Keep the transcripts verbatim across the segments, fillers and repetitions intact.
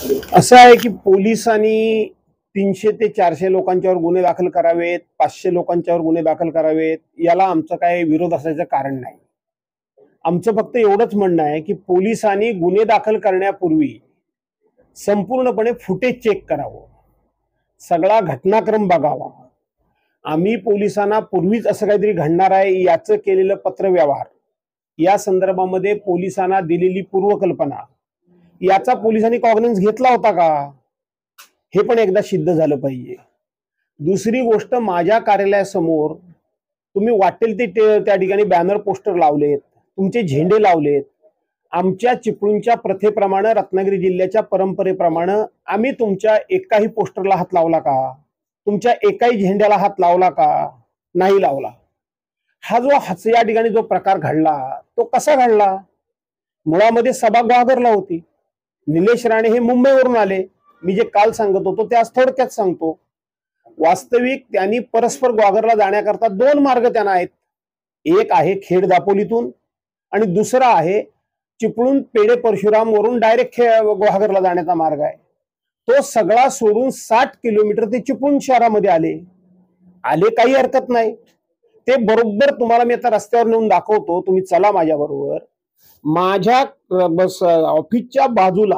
असं आहे की पोलिसांनी तीनशे ते चारशे लोकांच्यावर गुन्हे दाखल करावेत, पाचशे लोकांच्यावर गुन्हे दाखल करावेत, याला आमचं काही विरोध असायचं कारण नाही. आमचं फक्त एवढंच म्हणणं आहे की पोलिसांनी गुन्हे दाखल करण्यापूर्वी संपूर्णपणे फुटेज चेक करावं, सगळा घटनाक्रम बघावा. आम्ही पोलिसांना पूर्वीच असं काहीतरी घडणार आहे याचं केलेलं पत्रव्यवहार, या संदर्भामध्ये पोलिसांना दिलेली पूर्वकल्पना, याचा पोलिसांनी कॉग्निझन्स घेतला होता का, हे पण एकदा सिद्ध झालं पाहिजे. दुसरी गोष्ट, माझ्या कार्यालयासमोर तुम्ही वाटेल ते त्या ठिकाणी बॅनर पोस्टर लावलेत, तुमचे झेंडे लावलेत. आमच्या चिपळूणच्या प्रथेप्रमाणे, रत्नागिरी जिल्ह्याच्या परंपरेप्रमाणे आम्ही तुमच्या एकाही पोस्टरला हात लावला का, तुमच्या एकाही झेंड्याला हात लावला का? नाही लावला. हा जो हाच या ठिकाणी जो प्रकार घडला तो कसा घडला? मुळामध्ये सभा ग्वागरला होती. निलेश राणे हे मुंबईवरून आले. मी जे काल सांगत होतो ते आज थोडक्यात सांगतो. वास्तविक त्यांनी परस्पर ग्वागरला जाण्याकरता दोन मार्ग त्यांना आहेत. एक आहे खेड दापोलीतून आणि दुसरा आहे चिपळूण पेडे परशुराम वरून डायरेक्ट ग्वागरला जाण्याचा मार्ग आहे. तो सगळा सोडून साठ किलोमीटर ते चिपळूण शहरामध्ये आले. आले काही हरकत नाही. ते बरोबर तुम्हाला मी आता रस्त्यावर नेऊन दाखवतो, तुम्ही चला माझ्या बरोबर. माझ्या बस ऑफिसच्या बाजूला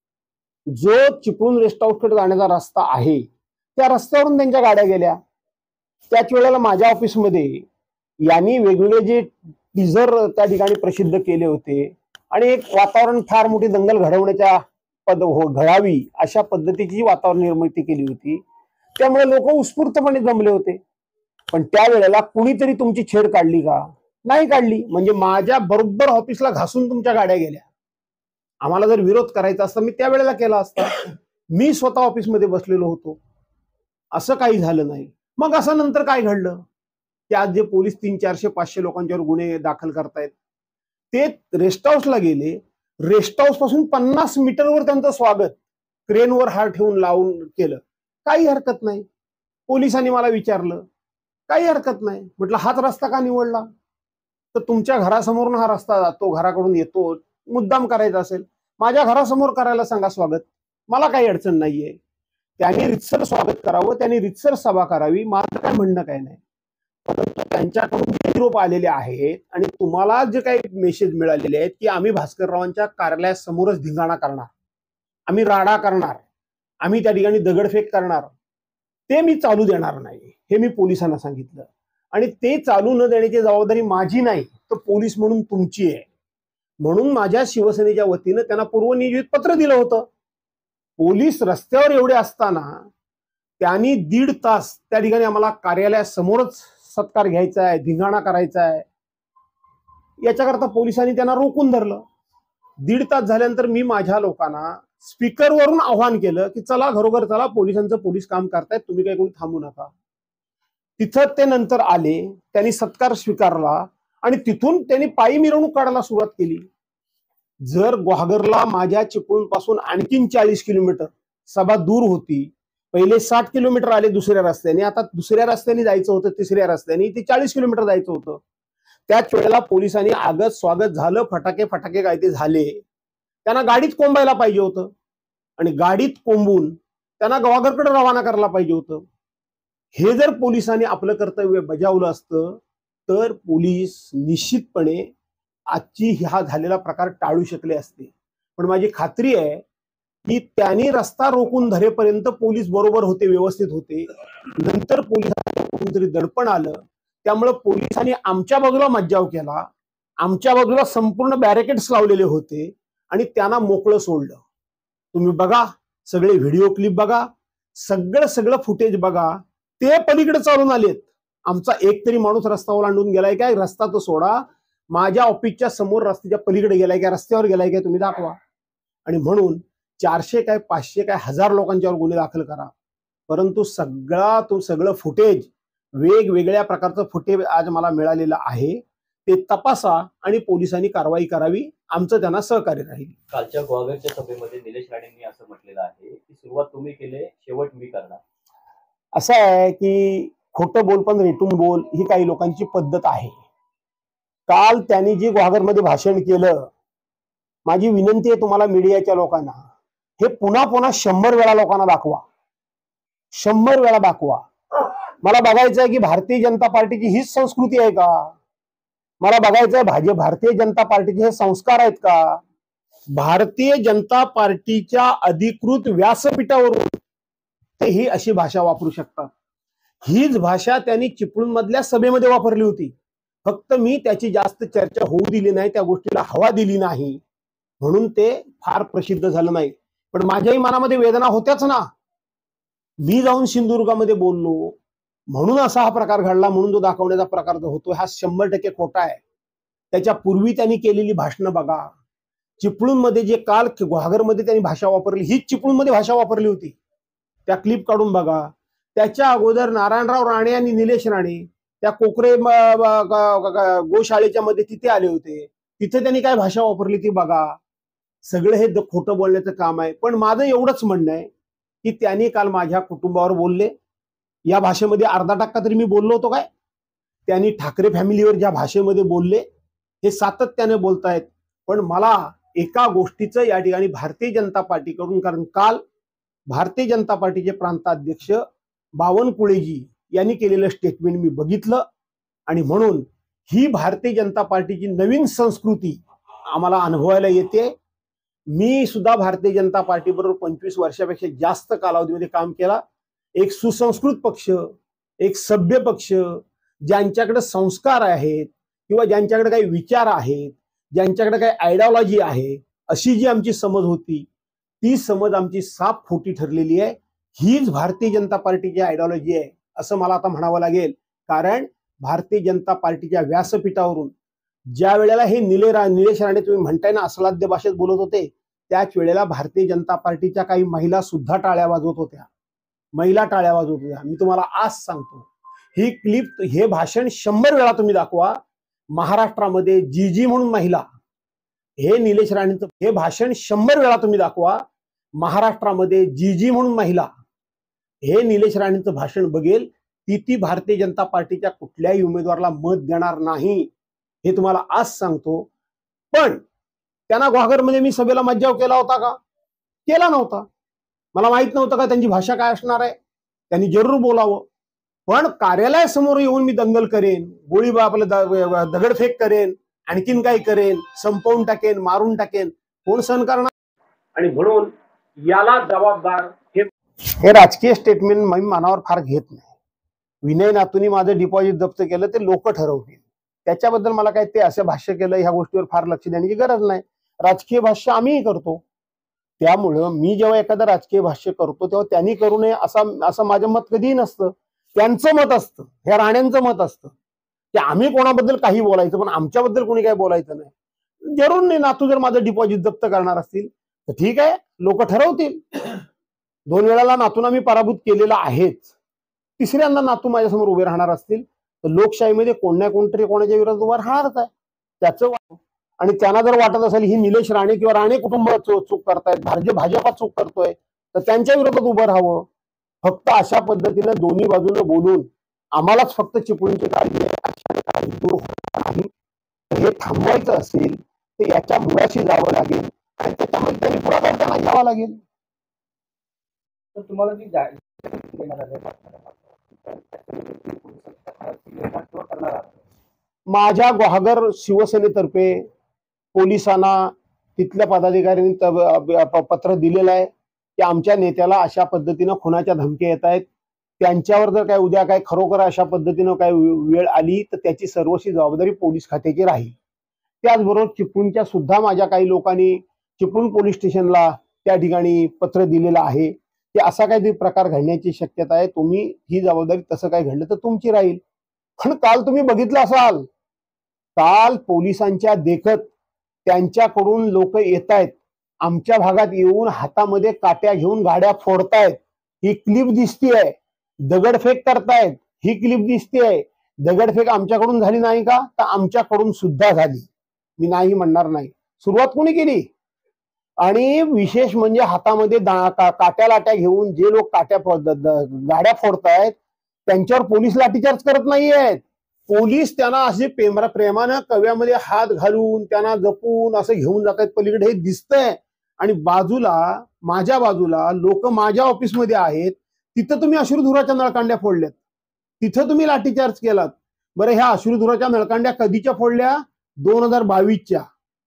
जो चिपळूण रेस्ट हाऊसकडे जाण्याचा रस्ता आहे त्या रस्त्यावरून त्यांच्या गाड्या गेल्या. त्याच वेळेला माझ्या ऑफिसमध्ये यांनी वेगवेगळे जे टीजर त्या ठिकाणी प्रसिद्ध केले होते आणि एक वातावरण फार मोठी दंगल घडवण्याच्या पद हो घडावी अशा पद्धतीची वातावरण निर्मिती केली होती. त्यामुळे लोक उत्स्फूर्तपणे जमले होते. पण त्यावेळेला कुणीतरी तुमची छेड काढली का? नाही काढली. म्हणजे माझ्या बरोबर ऑफिसला घासून तुमच्या गाड्या गेल्या. आम्हाला जर विरोध करायचा असता मी त्यावेळेला केला असता. मी स्वतः ऑफिसमध्ये बसलेलो होतो. असं काही झालं नाही. मग असं नंतर काय घडलं की आज जे पोलीस तीन चारशे पाचशे लोकांच्यावर गुन्हे दाखल करतायत ते रेस्ट हाऊसला गेले. रेस्ट हाऊस पासून पन्नास मीटरवर त्यांचं स्वागत क्रेनवर हार ठेवून लावून केलं. काही हरकत नाही. पोलिसांनी मला विचारलं, काही हरकत नाही. म्हटलं हाच रस्ता का निवडला? तर तुमच्या घरासमोरून हा रस्ता जातो, घराकडून येतो, मुद्दाम करायचा असेल माझ्या घरासमोर करायला सांगा स्वागत, मला काही अडचण नाहीये. त्यांनी रितसर स्वागत करावं, त्यांनी रितसर सभा करावी, माझं काय म्हणणं काय नाही. परंतु त्यांच्याकडून निरोप आलेले आहेत आणि तुम्हाला जे काही मेसेज मिळालेले आहेत की आम्ही भास्कररावांच्या कार्यालयासमोरच धिंगाणा करणार, आम्ही राडा करणार, आम्ही त्या ठिकाणी दगडफेक करणार, ते मी चालू देणार नाही हे मी पोलिसांना सांगितलं. आणि ते चालू न देण्याची जबाबदारी माझी नाही तर पोलीस म्हणून तुमची आहे. म्हणून माझ्या शिवसेनेच्या वतीनं त्यांना पूर्वनियोजित पत्र दिलं होतं. पोलीस रस्त्यावर एवढे असताना त्यांनी दीड तास त्या ठिकाणी आम्हाला कार्यालयासमोरच सत्कार घ्यायचा आहे, धिंगाणा करायचा आहे, याच्याकरता पोलिसांनी त्यांना रोखून धरलं. दीड तास झाल्यानंतर मी माझ्या लोकांना स्पीकरवरून आव्हान केलं की चला घरोघर चला, पोलिसांचं पोलीस काम करतायत, तुम्ही काही कोणी थांबू नका. तिथं ते नंतर आले, त्यांनी सत्कार स्वीकारला आणि तिथून त्यांनी पायी मिरवणूक काढायला सुरुवात केली. जर ग्वागरला माझ्या चिपळूण पासून आणखीन चाळीस किलोमीटर सभा दूर होती, पहिले साठ किलोमीटर आले दुसऱ्या रस्त्याने, आता दुसऱ्या रस्त्याने जायचं होतं, तिसऱ्या रस्त्याने ते चाळीस किलोमीटर जायचं होतं. त्याच वेळेला पोलिसांनी आगत स्वागत झालं, फटाके फटाके काय ते झाले. त्यांना गाडीत कोंबायला पाहिजे होतं आणि गाडीत कोंबून त्यांना ग्वागरकडे रवाना करायला पाहिजे होतं. हे जर पोलिसांनी आपलं कर्तव्य बजावलं असतं तर पोलीस निश्चितपणे आजची हा झालेला प्रकार टाळू शकले असते. पण माझी खात्री आहे की त्यांनी रस्ता रोखून धरेपर्यंत पोलीस बरोबर होते, व्यवस्थित होते. नंतर पोलिसांना कोणतरी दडपण आलं, त्यामुळे पोलिसांनी आमच्या बाजूला मज्जाव केला, आमच्या बाजूला संपूर्ण बॅरिकेड्स लावलेले होते आणि त्यांना मोकळं सोडलं. तुम्ही बघा, सगळे व्हिडिओ क्लिप बघा, सगळं सगळं फुटेज बघा. ते पलीकडे चालून आलेत. आमचा एक तरी माणूस रस्ता ओलांडून गेलाय काय? रस्ता तो सोडा, माझ्या ऑफिसच्या समोर रस्त्याच्या पलीकडे गेलाय काय, रस्त्यावर गेलाय काय, तुम्ही दाखवा. आणि म्हणून चारशे काय पाचशे काय हजार लोकांच्यावर गुन्हे दाखल करा, परंतु सगळा तो सगळं फुटेज, वेगवेगळ्या प्रकारचं फुटेज आज मला मिळालेलं आहे, ते तपासा आणि पोलिसांनी कारवाई करावी. आमचं त्यांना सहकार्य राहील. कालच्या ग्वागरच्या सभेमध्ये निलेश राणेंनी असं म्हटलेलं आहे की सुरुवात तुम्ही केले, शेवट मी करणार. असं आहे की खोटं बोल पण रेटून बोल ही काही लोकांची पद्धत आहे. काल त्यांनी जी ग्वागरमध्ये भाषण केलं, माझी विनंती आहे तुम्हाला मीडियाच्या लोकांना, हे पुन्हा पुन्हा शंभर वेळा लोकांना दाखवा, शंभर वेळा दाखवा. मला बघायचं आहे की भारतीय जनता पार्टीची हीच संस्कृती आहे का? मला बघायचं आहे भाजप भारतीय जनता पार्टीचे हे संस्कार आहेत का? भारतीय जनता पार्टीच्या अधिकृत व्यासपीठावरून ते ही अशी भाषा वापरू शकतात. हीच भाषा त्यांनी चिपळूण मधल्या सभेमध्ये वापरली होती. फक्त मी त्याची जास्त चर्चा होऊ दिली नाही, त्या गोष्टीला हवा दिली नाही, म्हणून ते फार प्रसिद्ध झालं नाही. पण माझ्याही मनामध्ये वेदना होत्याच ना. मी जाऊन सिंधुदुर्गामध्ये बोललो म्हणून असा हा प्रकार घडला, म्हणून तो दाखवण्याचा प्रकार जो होतो हा शंभर टक्के खोटा आहे. त्याच्या पूर्वी त्यांनी केलेली भाषणं बघा. चिपळूणमध्ये जे काल गुहागरमध्ये त्यांनी भाषा वापरली, हीच चिपळूणमध्ये भाषा वापरली होती. त्या क्लिप काढून बघा. त्याच्या अगोदर नारायणराव राणे आणि निलेश राणे त्या कोकरे गोशाळेच्या मध्ये तिथे आले होते. तिथे त्यांनी काय भाषा वापरली ती बघा. सगळं हे खोटं बोलण्याचं काम आहे. पण माझं एवढंच म्हणणं आहे की त्यांनी काल माझ्या कुटुंबावर बोलले, या भाषेमध्ये अर्धा टक्का तरी मी बोललो होतो काय? त्यांनी ठाकरे फॅमिलीवर ज्या भाषेमध्ये बोलले हे सातत्याने बोलतायत. पण मला एका गोष्टीचं या ठिकाणी भारतीय जनता पार्टीकडून, कारण काल भारतीय जनता पार्टीचे प्रांताध्यक्ष बावनकुळेजी यांनी केलेलं स्टेटमेंट मी बघितलं आणि म्हणून ही भारतीय जनता पार्टीची नवीन संस्कृती आम्हाला अनुभवायला येते. मी सुद्धा भारतीय जनता पार्टी बरोबर पंचवीस वर्षापेक्षा जास्त कालावधीमध्ये काम केला. एक सुसंस्कृत पक्ष, एक सभ्य पक्ष, ज्यांच्याकडे संस्कार आहेत किंवा ज्यांच्याकडे काही विचार आहेत, ज्यांच्याकडे काही आयडिओलॉजी आहे, अशी जी आमची समज होती ती समज आमची साफ खोटी ठरलेली आहे. हीच भारतीय जनता पार्टीची आयडिओलॉजी आहे असं मला आता म्हणावं लागेल. कारण भारतीय जनता पार्टीच्या व्यासपीठावरून ज्या वेळेला हे निले रा निलेश राणे तुम्ही म्हणताय ना अश्लाघ्य भाषेत बोलत होते, त्याच वेळेला भारतीय जनता पार्टीच्या काही महिला सुद्धा टाळ्या वाजवत होत्या. महिला टाळ्या वाजवत होत्या. मी तुम्हाला आज सांगतो, ही क्लिप, हे भाषण शंभर वेळा तुम्ही दाखवा. महाराष्ट्रामध्ये जी जी म्हणून महिला, हे निलेश राणेंचं हे भाषण शंभर वेळा तुम्ही दाखवा. महाराष्ट्रामध्ये जी जी म्हणून महिला हे निलेश राणेंचं भाषण बघेल, ती ती भारतीय जनता पार्टीच्या कुठल्याही उमेदवाराला मत देणार नाही, हे तुम्हाला आज सांगतो. पण त्यांना गुहागरमध्ये मी सभेला मज्जाव केला होता का? केला नव्हता. मला माहित नव्हतं का त्यांची भाषा काय असणार आहे. त्यांनी जरूर बोलावं. पण कार्यालयासमोर येऊन मी दंगल करेन, गोळी आपलं दगडफेक करेन, आणखीन काही करेन, संपवून टाकेन, मारून टाकेन, कोण सहन करणार? आणि म्हणून याला जबाबदार हे हे राजकीय स्टेटमेंट मी मनावर फार घेत नाही. विनय नातूंनी माझं डिपॉझिट जप्त केलं ते लोक ठरवतील. त्याच्याबद्दल मला काय ते असं भाष्य केलं ह्या गोष्टीवर फार लक्ष देण्याची गरज नाही. राजकीय भाष्य आम्हीही करतो. त्यामुळं मी जेव्हा एखादं राजकीय भाष्य करतो तेव्हा त्यांनी करू नये असं असं माझं मत कधीही नसतं. त्यांचं मत असतं, ह्या राण्यांचं मत असतं की आम्ही कोणाबद्दल काही बोलायचं, पण आमच्याबद्दल कोणी काही बोलायचं नाही. जरूर नाही. नातू जर माझं डिपॉझिट जप्त करणार असतील तर ठीक आहे, लोक ठरवतील. दोन वेळाला नातूंना मी पराभूत केलेला आहेच. तिसऱ्यांदा नातू माझ्यासमोर उभे राहणार असतील तर लोकशाहीमध्ये कोण ना कोणतरी कोणाच्या विरोधात उभा राहणारच आहे. त्याचं आणि त्यांना जर वाटत असेल ही निलेश राणे किंवा राणे कुटुंब चूक करतायत, भाजप भाजपा चूक करतोय, तर त्यांच्या विरोधात उभं राहावं. फक्त अशा पद्धतीने दोन्ही बाजूने बोलून आम्हालाच फक्त चिपळूणची काळजी आहे, हे थांबवायचं असेल तर याच्या मुळाशी जावं लागेल आणि त्याच्यामध्ये त्यांनी पुढाकार त्यांना घ्यावा लागेल. तर तुम्हाला जी माझ्या गुहागर शिवसेनेतर्फे पोलिसांना तिथल्या पदाधिकाऱ्यांनी पत्र दिलेलं आहे की आमच्या नेत्याला अशा पद्धतीनं खुनाच्या धमक्या येत आहेत. त्यांच्यावर जर काय उद्या काय खरोखर अशा पद्धतीनं काय वेळ आली तर त्याची सर्वस्वी जबाबदारी पोलीस खात्याची राहील. त्याचबरोबर चिपळूणच्या सुद्धा माझ्या काही लोकांनी चिपळूण पोलीस स्टेशनला त्या ठिकाणी पत्र दिलेलं आहे की असा काहीतरी प्रकार घडण्याची शक्यता आहे, तुम्ही ही जबाबदारी तसं काय घडलं तर तुमची राहील. पण काल तुम्ही बघितलं असाल, काल पोलिसांच्या देखत त्यांच्याकडून लोक येत आहेत, आमच्या भागात येऊन हातामध्ये काट्या घेऊन गाड्या फोडतायत, ही क्लिप दिसतीये. दगडफेक करतायत, ही क्लिप दिसतीये. दगडफेक आमच्याकडून झाली नाही का? तर आमच्याकडून सुद्धा झाली. मी नाही म्हणणार नाही. सुरुवात कोणी केली? आणि विशेष म्हणजे हातामध्ये काट्या लाट्या घेऊन जे लोक काट्या गाड्या फोडतायत त्यांच्यावर पोलीस लाठीचार्ज करत नाहीयेत. पोलीस त्यांना असे प्रेमा प्रेमानं कव्यामध्ये हात घालून त्यांना जपून असं घेऊन जातात पलीकडे, हे दिसतंय. आणि बाजूला माझ्या बाजूला लोक माझ्या ऑफिसमध्ये आहेत, तिथं तुम्ही अश्रुधुराच्या नळकांड्या फोडल्यात, तिथं तुम्ही लाठीचार्ज केलात. बरं, ह्या अश्रुधुराच्या नळकांड्या कधीच्या फोडल्या? दोन हजार बावीसच्या,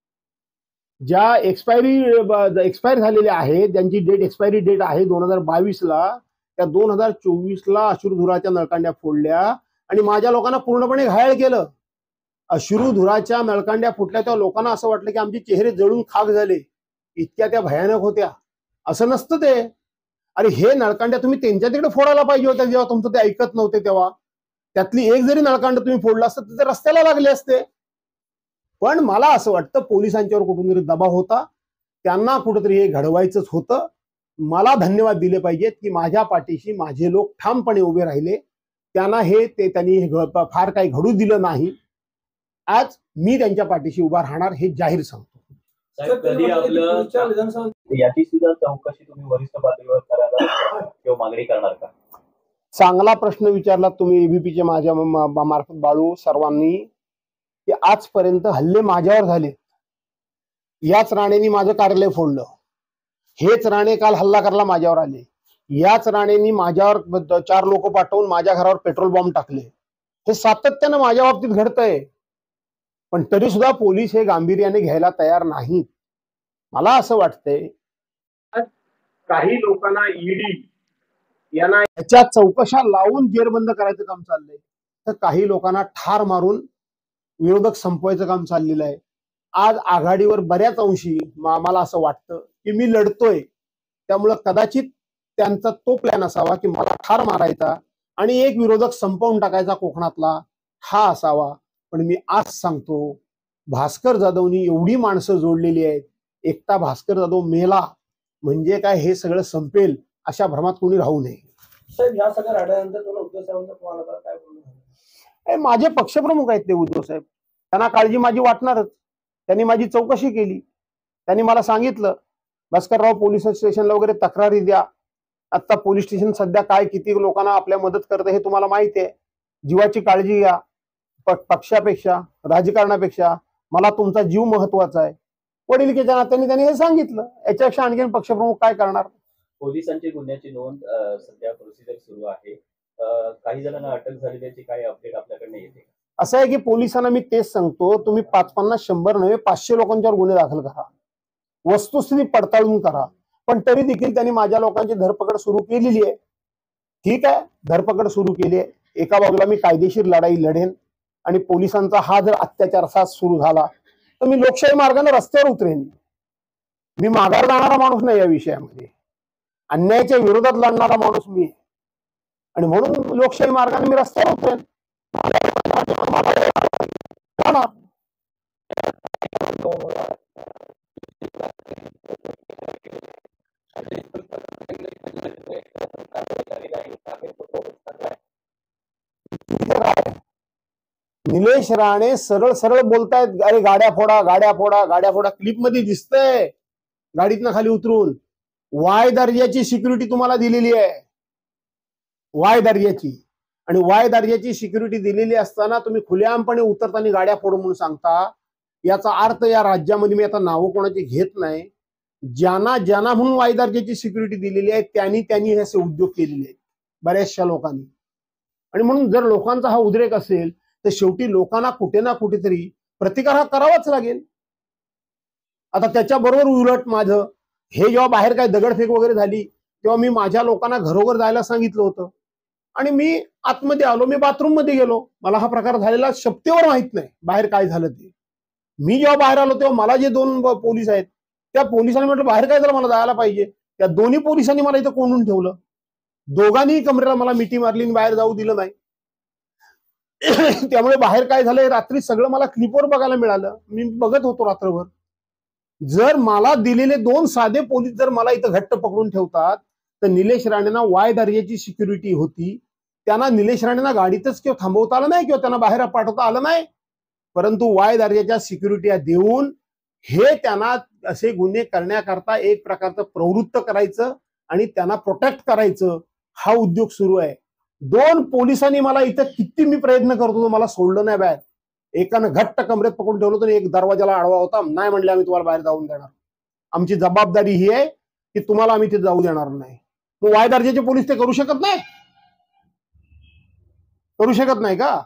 ज्या एक्सपायरी एक्सपायर झालेल्या आहेत, ज्यांची डेट एक्सपायरी डेट आहे दोन हजार बावीसला, त्या दोन हजार चोवीसला अश्रुधुराच्या नळकांड्या फोडल्या आणि माझ्या लोकांना पूर्णपणे घायल केलं. अश्रुधुराच्या नळकांड्या फुटल्या तेव्हा लोकांना असं वाटलं की आमचे चेहरे जळून खाक झाले, इतक्या त्या भयानक होत्या. असं नसतं ते. अरे, हे नळकांड्या तुम्ही त्यांच्या तिकडे फोडायला पाहिजे होत्या जेव्हा तुमचं ते ऐकत नव्हते तेव्हा. त्यातली एक जरी नळकांड तुम्ही फोडला असतं तर ते रस्त्याला लागले असते. पण मला असं वाटतं पोलिसांच्यावर कुठून तरी दबाव होता, त्यांना कुठंतरी हे घडवायचंच होतं. मला धन्यवाद दिले पाहिजेत की माझ्या पाठीशी माझे लोक ठामपणे उभे राहिले. त्यांना हे ते त्यांनी फार काही घडू दिलं नाही. आज मी त्यांच्या पाठीशी उभा राहणार हे जाहीर सांगतो. कधी आपलं याची सुद्धा चौकशी तुम्ही वरिष्ठ पातळीवर करायला किंवा मागणी करणार का? चांगला प्रश्न विचारला तुम्ही एबीपीचे माझ्या मार्फत बाळू सर्वांनी, की आजपर्यंत हल्ले माझ्यावर झाले. याच राणेंनी माझं कार्यालय फोडलं, हेच राणे काल हल्ला करायला माझ्यावर आले, याच राणेंनी माझ्यावर चार लोक पाठवून माझ्या घरावर पेट्रोल बॉम्ब टाकले. हे सातत्यानं माझ्या बाबतीत घडतंय, पण तरी सुद्धा पोलीस हे गांभीर्याने घ्यायला तयार नाहीत. मला असं वाटतंय काही लोकांना ईडी यांना याच्या चौकशा लावून जेरबंद करायचं काम चाललंय, तर काही लोकांना ठार मारून विरोधक संपवायचं काम चाललेलं आहे. आज आघाडीवर बऱ्याच अंशी मला असं वाटतं की मी लढतोय, त्यामुळं कदाचित त्यांचा तो प्लॅन असावा की मला ठार मारायचा आणि एक विरोधक संपवून टाकायचा कोकणातला, हा असावा. पण मी आज सांगतो, भास्कर जाधवनी एवढी माणसं जोडलेली आहेत, एकटा भास्कर जाधव मेला म्हणजे काय हे सगळं संपेल अशा भ्रमात कोणी राहू नये. साहेब, या सगळ्या राड्यानंतर तुला उद्धव साहेबांचा फोन आला, काय बोलणं? माझे पक्षप्रमुख आहेत ते उद्धव साहेब, त्यांना काळजी माझी वाटणारच. त्यांनी माझी चौकशी केली, त्यांनी मला सांगितलं भास्करराव पोलीस स्टेशनला वगैरे तक्रारी द्या. आता पोलीस स्टेशन सध्या काय किती लोकांना आपल्या मदत करतं हे तुम्हाला माहिती आहे. जीवाची काळजी घ्या, पक्षापेक्षा राजकारणापेक्षा मला तुमचा जीव महत्वाचा आहे. वडिलकीच्या नात्याने त्यांनी हे सांगितलं. याच्यापेक्षा आणखीन पक्षप्रमुख काय करणार? पोलिसांची गुन्ह्याची नोंद सध्या प्रोसिजर सुरू आहे. काही जणांना अटक झालेल्याची काय अपडेट आपल्याकडे येते? असं आहे की पोलिसांना मी तेच सांगतो, तुम्ही पाच पन्नास शंभर नव्हे पाचशे लोकांच्यावर गुन्हे दाखल करा, वस्तुस्थिती पडताळून करा. पण तरी देखील त्यांनी माझ्या लोकांची धरपकड सुरू केलेली आहे. ठीक आहे, धरपकड सुरू केली आहे. एका बाजूला मी कायदेशीर लढाई लढेन आणि पोलिसांचा हा जर अत्याचार असा सुरू झाला तर मी लोकशाही मार्गाने रस्त्यावर उतरेन. मी माघार जाणारा माणूस नाही या विषयामध्ये, अन्यायाच्या विरोधात लढणारा माणूस मी आहे आणि म्हणून लोकशाही मार्गाने मी रस्त्यावर उतरेन. निलेश राणे सरळ सरळ बोलतायत, अरे गाड्या फोडा गाड्या फोडा गाड्या फोडा. क्लिप मध्ये दिसतंय गाडीतनं खाली उतरून. वाय दर्जाची सिक्युरिटी तुम्हाला दिलेली आहे, वाय दर्जाची. आणि वाय दर्जाची सिक्युरिटी दिलेली असताना तुम्ही खुलेआमपणे उतरताना गाड्या फोड म्हणून सांगता. याचा अर्थ या राज्यामध्ये, मी आता नावं कोणाची घेत नाही, ज्यांना ज्यांना म्हणून वाय दर्जाची सिक्युरिटी दिलेली आहे त्यांनी त्यांनी हे असे उद्योग केलेले आहेत बऱ्याचशा लोकांनी. आणि म्हणून जर लोकांचा हा उद्रेक असेल तर शेवटी लोकांना कुठे ना कुठेतरी प्रतिकार हा करावाच लागेल. आता त्याच्याबरोबर उलट माझं हे जेव्हा बाहेर काय दगडफेक वगैरे झाली तेव्हा मी माझ्या लोकांना घरोघर जायला सांगितलं होतं आणि मी आतमध्ये आलो, मी बाथरूम मध्ये गेलो. मला हा प्रकार झालेला शपथेवर माहित नाही बाहेर काय झालं ते. मी जेव्हा बाहेर आलो तेव्हा मला जे दोन पोलीस आहेत त्या पोलिसांनी म्हटलं बाहेर काय झालं, मला जायला पाहिजे. त्या दोन्ही पोलिसांनी मला इथं कोंडून ठेवलं. दोघांनी कमरेला मला मिठी मारली आणि बाहेर जाऊ दिलं नाही. त्यामुळे बाहेर काय झालंय रात्री सगळं मला क्लिपवर बघायला मिळालं. मी बघत होतो रात्रभर. जर मला दिलेले दोन साधे पोलीस जर मला इथं घट्ट पकडून ठेवतात तर निलेश राणेंना वाय दर्जाची सिक्युरिटी होती, त्यांना निलेश राणेंना गाडीतच किंवा थांबवता आलं नाही किंवा त्यांना बाहेर पाठवता आलं नाही, परंतु वाय दर्जाच्या सिक्युरिटी देऊन हे त्यांना असे गुन्हे करण्याकरता एक प्रकारचं प्रवृत्त करायचं आणि त्यांना प्रोटेक्ट करायचं हा उद्योग सुरू आहे. दोन पोलिसांनी मला इथं किती मी प्रयत्न करतो मला सोडलं नाही बाहेर. एकानं घट्ट कमरेत पकडून ठेवलं तर एक दरवाजाला आडवा होता, नाही म्हणले आम्ही तुम्हाला बाहेर जाऊन देणार. आमची जबाबदारी ही आहे की तुम्हाला आम्ही तिथे जाऊ देणार नाही. मग वाय दर्जाचे पोलीस ते करू शकत नाही करू शकत नाही का?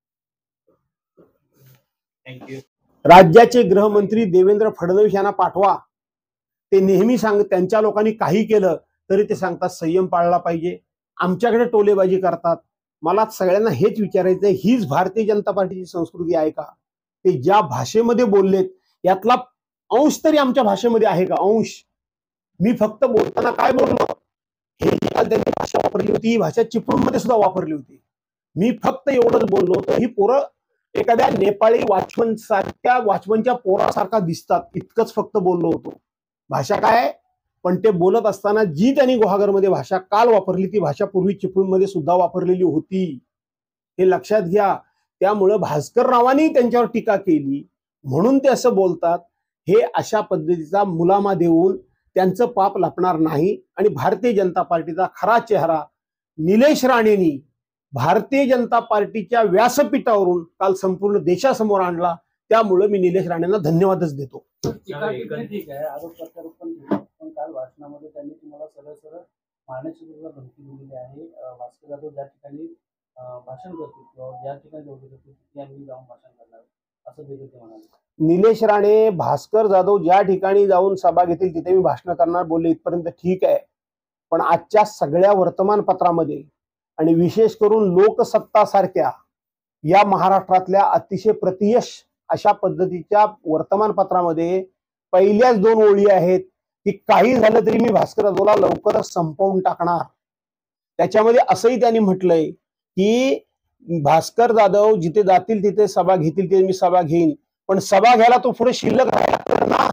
थँक्यू. राज्याचे गृहमंत्री देवेंद्र फडणवीस यांना पाठवा. ते नेहमी सांग त्यांच्या लोकांनी काही केलं तरी ते सांगतात संयम पाळला पाहिजे. आमच्याकडे टोलेबाजी करतात. मला सगळ्यांना हेच विचारायचंय, हीच भारतीय जनता पार्टीची संस्कृती आहे का? ते ज्या भाषेमध्ये बोललेत यातला अंश तरी आमच्या भाषेमध्ये आहे का? अंश. मी फक्त बोलताना काय बोललो, हे त्यांनी भाषा वापरली होती, ही भाषा चिपळूणमध्ये सुद्धा वापरली होती. मी फक्त एवढंच बोललो तर ही पोरं एखाद्या नेपाळी वॉचमन सारख्या वॉचमनच्या पोरासारखा दिसतात, इतकंच फक्त बोललो होतो. भाषा काय? पण ते बोलत असताना जी त्यांनी गुहागरमध्ये भाषा काल वापरली ती भाषा पूर्वी चिपळूणमध्ये सुद्धा वापरलेली होती, हे लक्षात घ्या. त्यामुळं भास्कर रावांनी त्यांच्यावर टीका केली म्हणून ते असं बोलतात. हे अशा पद्धतीचा मुलामा देऊन त्यांचं पाप लपणार नाही. आणि भारतीय जनता पार्टीचा खरा चेहरा निलेश राणेंनी भारतीय जनता पार्टीच्या व्यासपीठावरून काल संपूर्ण देशासमोर आणला. त्यामुळे मी निलेश राणेंना धन्यवादच देतो. टीका टिप्पणी ठीक आहे, आरोप प्रत्यारोप पण ठीक आहे. पण काल भाषणामध्ये त्यांनी तुम्हाला सरळ सरळ मारण्याची सुद्धा धमकी दिलेली आहे. अं, भास्कर जाधव ज्या ठिकाणी अं, भाषण करतील किंवा ज्या ठिकाणी जोडले जातील तिथे आम्ही जाऊन भाषण करणार असं देखील ते म्हणाले. निलेश राणे भास्कर जाधव ज्या ठिकाणी जाऊन सभा घेतील तिथे मी भाषण करणार बोलले, इथपर्यंत ठीक आहे. पण आजच्या सगळ्या वर्तमानपत्रामध्ये आणि विशेष करून लोकसत्ता सारख्या या महाराष्ट्रातल्या अतिशय प्रतियश अशा पद्धतीच्या वर्तमानपत्रामध्ये पहिल्याच दोन ओळी आहेत की काही झालं तरी मी भास्कर जाधवला लवकरच संपवून टाकणार. त्याच्यामध्ये असंही त्यांनी म्हटलंय की भास्कर जाधव जिथे जातील तिथे सभा घेतील तिथे मी सभा घेईन, पण सभा घ्यायला तो पुढे शिल्लक राहायला तर ना,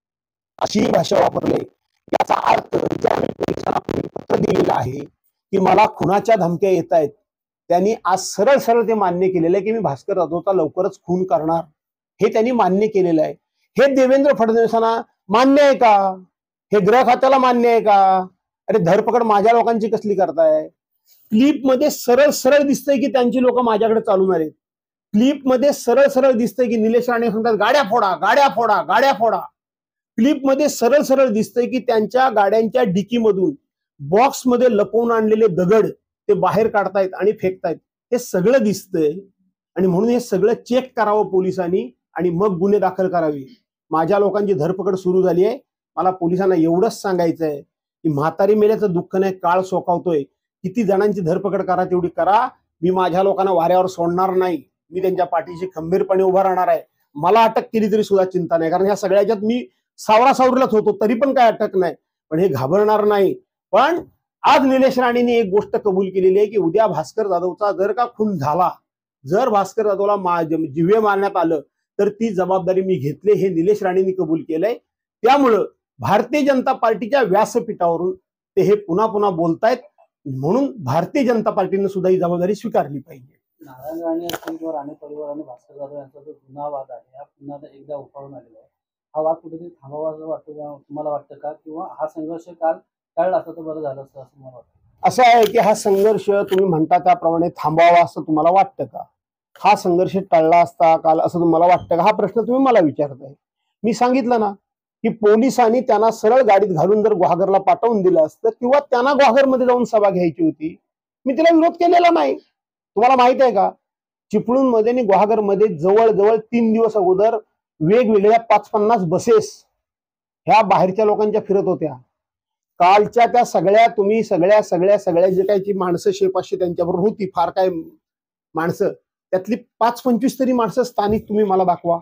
अशी भाषा वापरली. याचा अर्थ ज्या पोलिसांना पत्र दिलेलं आहे की मला खुनाच्या धमक्या येत आहेत, त्यांनी आज सरळ सरळ ते मान्य केलेलं आहे की मी भास्कर जाधवचा लवकरच खून करणार, हे त्यांनी मान्य केलेलं आहे. हे देवेंद्र फडणवीसांना मान्य आहे का? हे गृह खात्याला मान्य आहे का? अरे धरपकड माझ्या लोकांची कसली करताय? क्लिप मध्ये सरळ सरळ दिसतंय की त्यांची लोक माझ्याकडे चालवणार आहेत. क्लिप मध्ये सरळ सरळ दिसतंय की निलेश राणे सांगतात गाड्या फोडा गाड्या फोडा गाड्या फोडा. क्लिप मध्ये सरळ सरळ दिसतंय की त्यांच्या गाड्यांच्या डिकीमधून बॉक्स मध्ये लपवून आणलेले दगड ते बाहेर काढतायत आणि फेकतायत. हे सगळं दिसतंय आणि म्हणून हे सगळं चेक करावं पोलिसांनी आणि मग गुन्हे दाखल करावे. माझ्या लोकांची धरपकड सुरू झाली आहे. मला पोलिसांना एवढंच सांगायचं आहे की म्हातारी मेल्याचं दुःख नाही, काळ सोकावतोय. किती जणांची धरपकड करा तेवढी करा. मी माझ्या लोकांना वाऱ्यावर सोडणार नाही. मी त्यांच्या पाठीशी खंबीरपणे उभा राहणार आहे. मला अटक केली तरी सुद्धा चिंता नाही, कारण ह्या सगळ्याच्यात मी सावरा सावरीलाच होतो, तरी पण काय अटक नाही. पण हे घाबरणार नाही. पण आज निलेश राणेंनी एक गोष्ट कबूल केलेली आहे की उद्या भास्कर जाधवचा जर का खून झाला, जर भास्कर जाधवला मा जिवे मारण्यात आलं तर ती जबाबदारी मी घेतली, हे निलेश राणेंनी कबूल केलंय. त्यामुळं भारतीय जनता पार्टीच्या व्यासपीठावरून ते हे पुन्हा पुन्हा बोलतायत. म्हणून भारतीय जनता पार्टीने सुद्धा ही जबाबदारी स्वीकारली पाहिजे. नारायण राणे असतील किंवा राणे परिवार आणि भास्कर जाधव यांचा जो जुना वाद आहे हा पुन्हा एकदा उफाळून आलेला आहे. हा वाद कुठेतरी थांबावा असं वाटतं का तुम्हाला वाटतं का, किंवा हा संघर्ष काल टळला असता तर बरं झालं असतं असं मला वाटतं? असं आहे की हा संघर्ष तुम्ही म्हणता त्याप्रमाणे थांबावा असं तुम्हाला वाटतं का? हा संघर्ष टळला असता काल असं तुम्हाला वाटतं का? हा प्रश्न तुम्ही मला विचारताय. मी सांगितलं ना की पोलिसांनी त्यांना सरळ गाडीत घालून जर गुहागरला पाठवून दिलं असतं किंवा त्यांना गुहागरमध्ये जाऊन सभा घ्यायची होती, मी तिला विरोध केलेला नाही. तुम्हाला माहित आहे का, चिपळूणमध्ये आणि गुहागरमध्ये जवळजवळ तीन दिवस अगोदर वेगवेगळ्या पाच पन्नास बसेस ह्या बाहेरच्या लोकांच्या फिरत होत्या. कालच्या त्या सगळ्या तुम्ही सगळ्या सगळ्या सगळ्या जे काही माणसं शे पाचशे त्यांच्याबरोबर होती, फार काय माणसं, त्यातली पाच पंचवीस तरी माणसं स्थानिक तुम्ही मला दाखवा.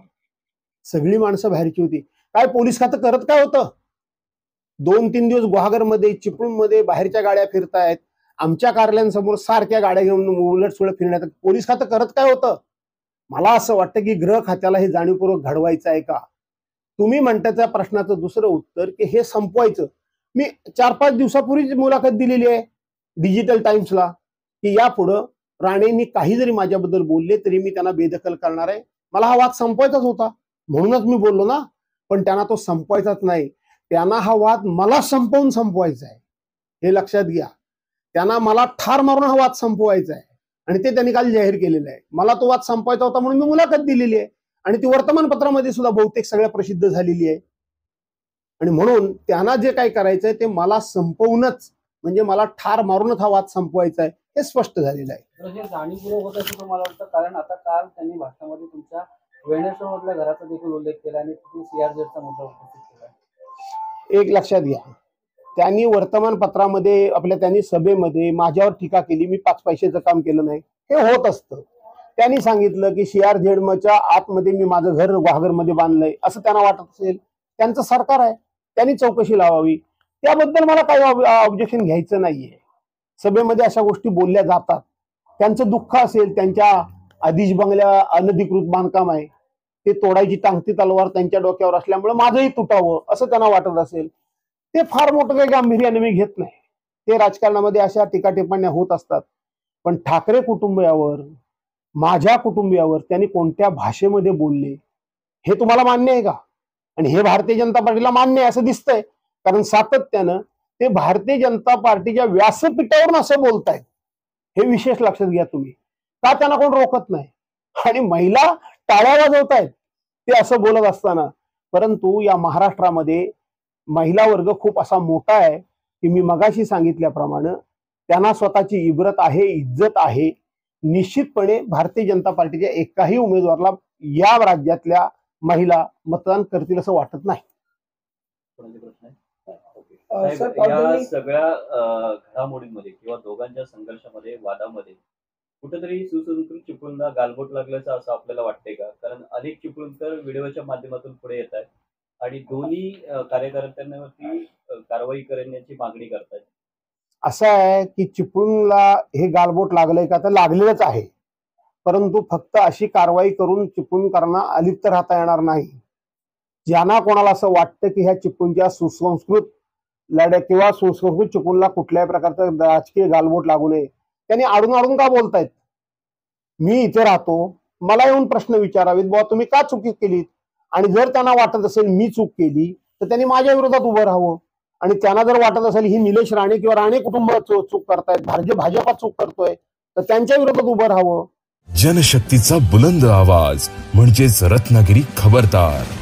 सगळी माणसं बाहेरची होती. काय पोलीस खातं करत काय होतं? दोन तीन दिवस गुहागरमध्ये चिपळूणमध्ये बाहेरच्या गाड्या फिरतायत, आमच्या कार्यालयांसमोर सारख्या गाड्या घेऊन उलट सुलट फिरण्यात. पोलीस खातं करत काय होतं? मला असं वाटतं की गृह खात्याला हे जाणीवपूर्वक घडवायचं आहे का? तुम्ही म्हणता त्या प्रश्नाचं दुसरं उत्तर की हे संपवायचं. मी चार पाच दिवसापूर्वीच मुलाखत दिलेली आहे डिजिटल टाइम्सला की यापुढं राणेंनी काही जरी माझ्याबद्दल बोलले तरी मी त्यांना बेदखल करणार आहे. मला हा वाद संपवायचाच होता म्हणूनच मी बोललो ना. पण त्यांना तो संपवायचाच नाही. त्यांना हा वाद मला संपवून संपवायचा आहे, हे लक्षात घ्या. त्यांना मला ठार मारून हा वाद संपवायचा आहे आणि ते त्यांनी काल जाहीर केलेलं आहे. मला तो वाद संपवायचा होता म्हणून मी मुलाखत दिलेली आहे आणि ती वर्तमानपत्रामध्ये सुद्धा बहुतेक सगळ्या प्रसिद्ध झालेली आहे. आणि म्हणून त्यांना जे काय करायचंय ते मला संपवूनच, म्हणजे मला ठार मारूनच हा वाद संपवायचा आहे हे स्पष्ट झालेलं आहे. तर हे जाणीवपूर्वक होत असं तुम्हाला वाटतं? कारण आता काल त्यांनी भाषणामध्ये तुमच्या वेणेश्वरमधल्या घराचा देखील उल्लेख केला आणि तिथे सीआरझेडचा मुद्दा उपस्थित केला. एक लक्षात घ्या, त्यांनी वर्तमानपत्रामध्ये आपल्या त्यांनी सभेमध्ये माझ्यावर टीका केली, मी पाच पैशाचं काम केलं नाही, हे होत असतं. त्यांनी सांगितलं की सीआरझेडच्या आतमध्ये मी माझं घर गुहागरमध्ये बांधलंय असं त्यांना वाटत असेल, त्यांचं सरकार आहे, त्यांनी चौकशी लावावी, त्याबद्दल मला काही ऑब्जेक्शन घ्यायचं नाहीये. सभेमध्ये अशा गोष्टी बोलल्या जातात, त्यांचं दुःख असेल, त्यांच्या आदिश बंगल्या अनधिकृत बांधकाम आहे ते तोडायची टांगती तलवार त्यांच्या डोक्यावर असल्यामुळे माझंही तुटावं असं त्यांना वाटत असेल, ते फार मोठं काही गांभीर्याने मी घेत नाही. ते राजकारणामध्ये अशा टीकाटिप्पण्या होत असतात. पण ठाकरे कुटुंबियावर, माझ्या कुटुंबियावर त्यांनी कोणत्या भाषेमध्ये बोलले हे तुम्हाला मान्य आहे का? आणि हे भारतीय जनता पार्टीला मान्य आहे असं दिसतंय, कारण सातत्यानं ते भारतीय जनता पार्टीच्या व्यासपीठावरून असं बोलतायत. हे विशेष लक्षात घ्या तुम्ही, का त्यांना कोण रोखत नाही. आणि महिला टाळ्या वाजवतायत ते असं बोलत असताना. परंतु या महाराष्ट्रामध्ये महिला वर्ग खूप असा मोठा आहे की मी मगाशी सांगितल्याप्रमाणे त्यांना स्वतःची इब्रत आहे, इज्जत आहे. निश्चितपणे भारतीय जनता पार्टीच्या एकाही उमेदवाराला या राज्यातल्या महिला मतदान करतील असं वाटत नाही. कोणाचे प्रश्न आहेत? अ, सर, साहेब, या ऑर्डिनरी- सगळ्या अ, घडामोडींमध्ये किंवा दोघांच्या संघर्षामध्ये, वादामध्ये कुठेतरी सुसंस्कृत चिपळूणला गालबोट लागल्याचं असं आपल्याला वाटतंय का? कारण अनेक चिपळूणकर व्हिडिओच्या माध्यमातून पुढे येत आहेत आणि दोन्ही अ, कार्यकर्त्यांवरती अ, कारवाई करण्याची मागणी करतायत. असं आहे की चिपळूणला हे गालबोट लागलंय का, तर लागलेलंच आहे. परंतु फक्त अशी कारवाई करून चिपळूणकरांना अलिप्त राहता येणार नाही. ज्यांना कोणाला असं वाटतं की ह्या चिपळूणच्या सुसंस्कृत लढ्या किंवा सुसंस्कृत चिपळूणला कुठल्याही प्रकारचं राजकीय गालबोट लागू नये, त्यांनी आडून आडून का बोलतायत? मी इथे राहतो, मला येऊन प्रश्न विचारावेत, बुवा तुम्ही का चुकी केलीत? आणि जर त्यांना वाटत असेल मी चूक केली तर त्यांनी माझ्या विरोधात उभं राहावं. आणि त्यांना जर वाटत असेल ही निलेश राणे किंवा राणे कुटुंब चूक करतायत, भाजप भाजपा चूक करतोय, तर त्यांच्या विरोधात उभं राहावं. जनशक्तीचा बुलंद आवाज म्हणजेच रत्नागिरी खबरदार.